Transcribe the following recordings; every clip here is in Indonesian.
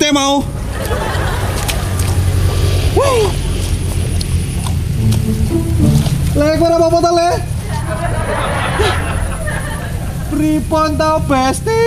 duitnya mau. Lek ora apa-apa ta, Le? Pripun ta, Besti?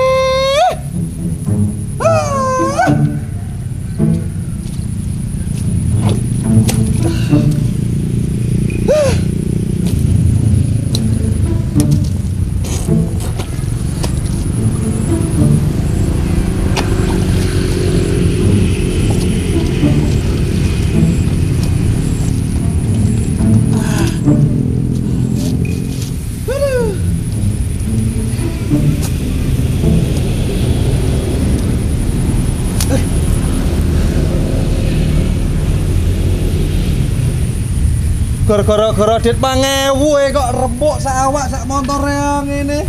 Gara-gara dit 5.000 kok rempuk sak awak sak montore ngene.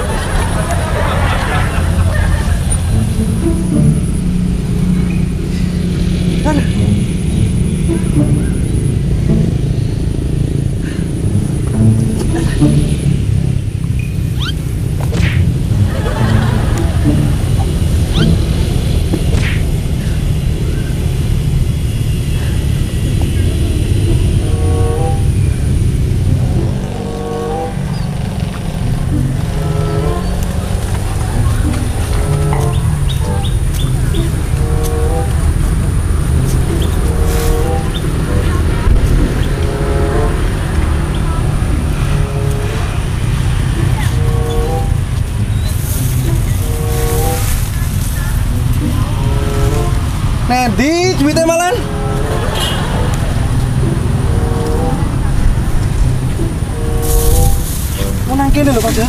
Nendi duitnya malan? Mau nang kene lho, Pak ya.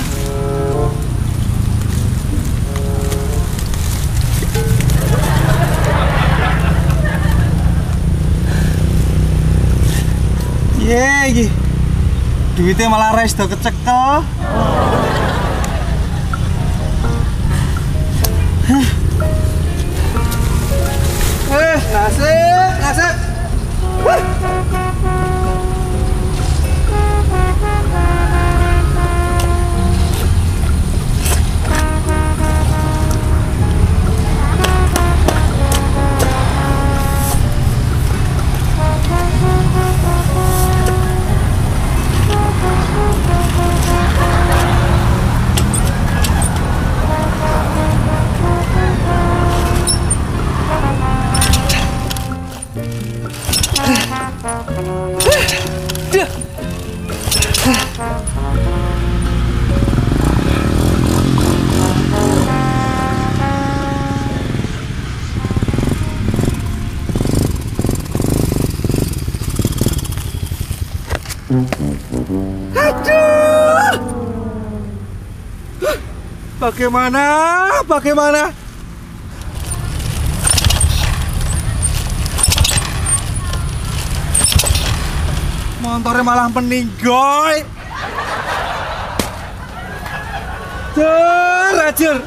Iki. Duitnya malah res do kecekel. Ngasih. Aduh. Bagaimana? Motornya malah meninggoy. Rajur.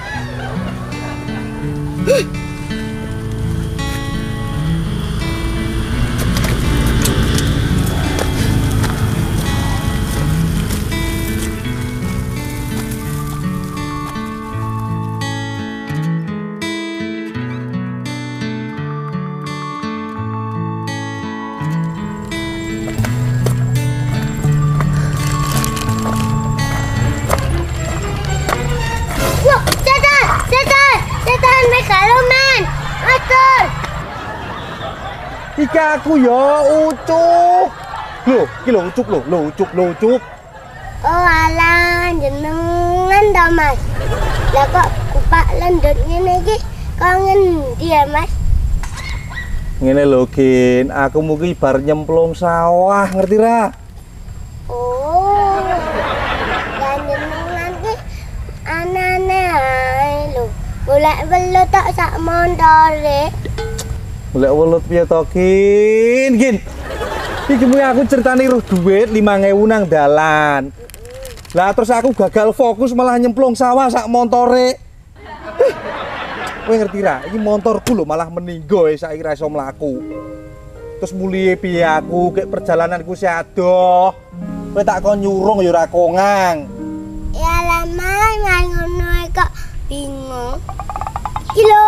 Iki aku ya ucuk. Lho, ucuk. Oh alah, jenengan ta, Mas. Lah kok kupak lendut ngene iki kok ngendi ya, Mas? Ngene lho, Gin, aku mungkin bar nyemplung sawah, ngerti ra? Oh. Lah jenengan ki anane ae lho. Golek welut tok sak montore. Golek welut piye to, Gin? Iki mung aku ceritani roh duit 5.000 nang dalan. Lah terus aku gagal fokus malah nyemplung sawah sak montore. Kowe ngerti ra? Iki motorku lho malah meninggo saiki ra iso mlaku. Terus mulihe piye aku kek perjalananku si adoh. Kowe tak kon nyurung ya ora kongang. Ya lah, Mas, ngono kok bingung. Iki lho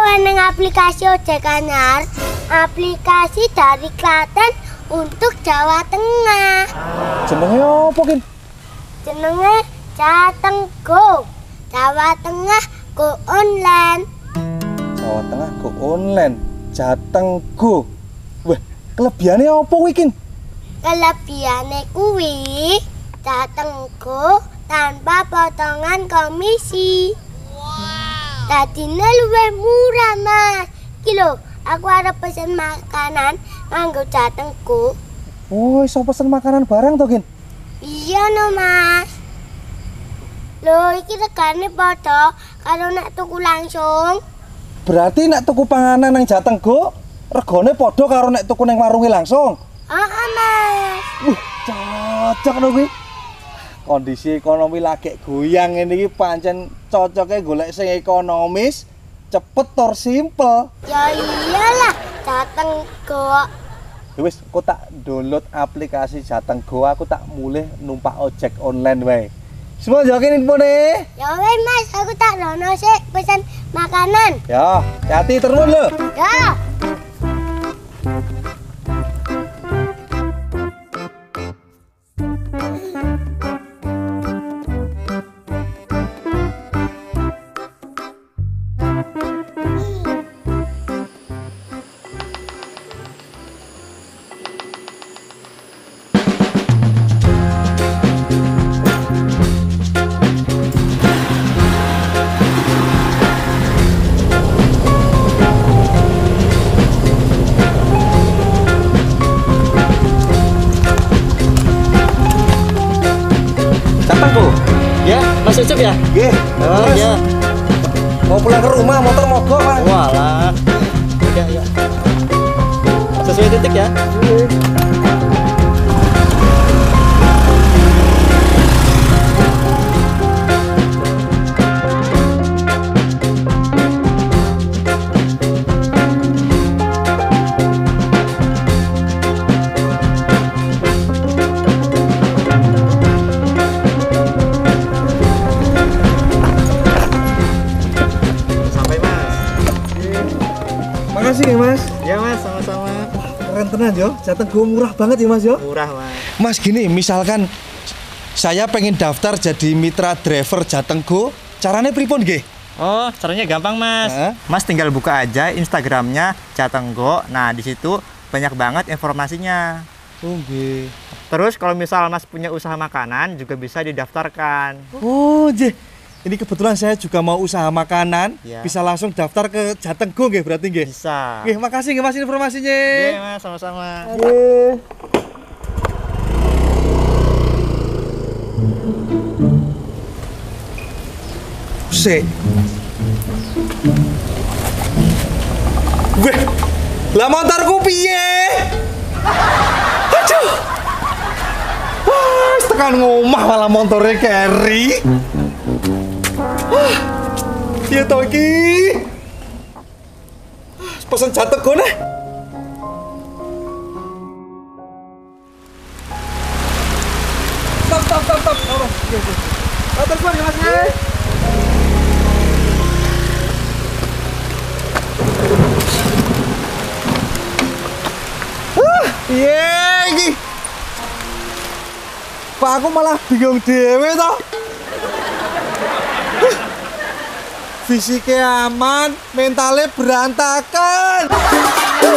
neng aplikasi ojek anyar, aplikasi dari Klaten untuk Jawa Tengah. Jenenge apa, Kin? Jenenge Jateng Go. Jawa Tengah Go online. Jawa Tengah Go online. Jateng Go. Wah, kelebihannya apa kuwi, Kin? Kelebihane kuwi Jateng Go tanpa potongan komisi. Dadine luwih murah, Mas. Iki lho, aku arep pesen makanan nganggo Jateng Go. Oh, iso pesen makanan barang to, Kin? Iya no, Mas. Lho, iki regane padha karo nek tuku langsung. Berarti nek tuku panganan nang Jateng Go, regane padha karo nek tuku nang warunge langsung. Heeh, Mas. Cocok lho kuwi. Kondisi ekonomi lagi goyang ngene iki pancen cocoke golek sing ekonomis, cepet tur simpel. Ya iyalah, Jateng Go. Ya wis, aku tak download aplikasi Jateng Go, aku tak mulih numpak ojek online wae. Semua jokin infone. Ya weh, Mas, aku tak rono sik pesen makanan. Ya, hati terus lho. Ya. Ya, Mas Ucup ya? Nggih. Oh Terus, iya. mau pulang ke rumah, motor mogok, Mas. Walah. Ya, ya. Sesuai titik ya. Sampai Mas. Makasih ya, Mas. Ya Mas, sama-sama. Keren tenan yo, Jateng Go murah banget ya, Mas yo. Murah Mas. Mas gini, misalkan saya pengen daftar jadi mitra driver Jateng Go, caranya pripun nggih? Oh, caranya gampang Mas. Hah? Mas tinggal buka aja Instagramnya Jateng Go. Nah, di situ banyak banget informasinya. Oh nggih. Terus kalau misal Mas punya usaha makanan juga bisa didaftarkan. Oh, nggih. Ini kebetulan saya juga mau usaha makanan, Ya. bisa langsung daftar ke Jateng Go nggih berarti nggih. Bisa. Nggih, makasih nggih Mas informasinya. Oke Mas, sama-sama. Nggih. Sik. Weh, lah motorku piye? Aduh. Wah, tekan ngomah malah motornya carry. Wah, piye to iki? Pesen Jateng Go nih. Stop. Oh, terus ya Mas. Iya iki. Pak aku malah bingung dhewe to. Fisiknya aman, mentalnya berantakan.